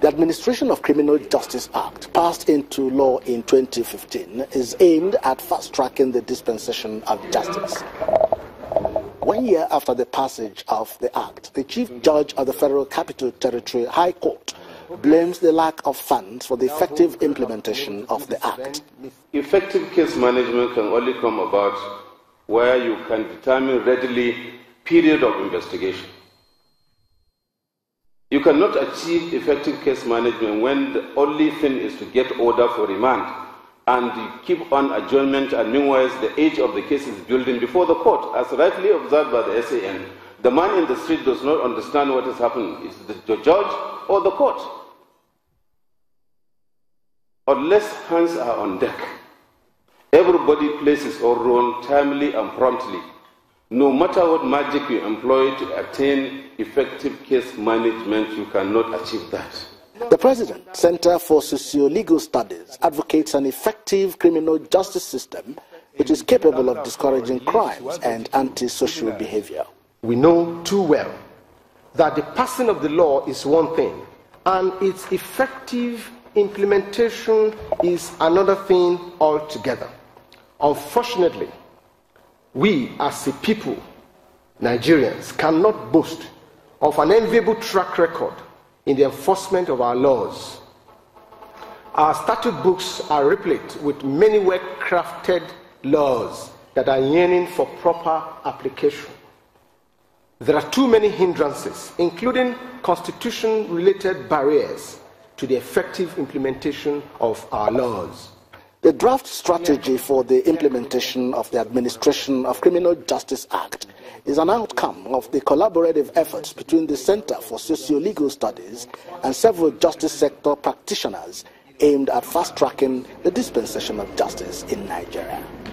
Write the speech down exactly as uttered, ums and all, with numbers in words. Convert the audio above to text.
The Administration of Criminal Justice Act, passed into law in twenty fifteen, is aimed at fast-tracking the dispensation of justice. One year after the passage of the Act, the Chief Judge of the Federal Capital Territory High Court blames the lack of funds for the effective implementation of the Act. Effective case management can only come about where you can determine readily period of investigation. You cannot achieve effective case management when the only thing is to get order for remand and you keep on adjournment, and meanwhile the age of the case is building before the court. As rightly observed by the S A N, the man in the street does not understand what is happening. Is it the judge or the court? Unless hands are on deck, everybody plays his own role timely and promptly. No matter what magic you employ to attain effective case management, you cannot achieve that. The President, Center for Socio-Legal Studies, advocates an effective criminal justice system which is capable of discouraging crimes and antisocial behavior. We know too well that the passing of the law is one thing and its effective implementation is another thing altogether. Unfortunately, we as a people, Nigerians, cannot boast of an enviable track record in the enforcement of our laws. Our statute books are replete with many well-crafted laws that are yearning for proper application. There are too many hindrances, including constitution-related barriers, to the effective implementation of our laws. The draft strategy for the implementation of the Administration of Criminal Justice Act is an outcome of the collaborative efforts between the Center for Socio-Legal Studies and several justice sector practitioners aimed at fast-tracking the dispensation of justice in Nigeria.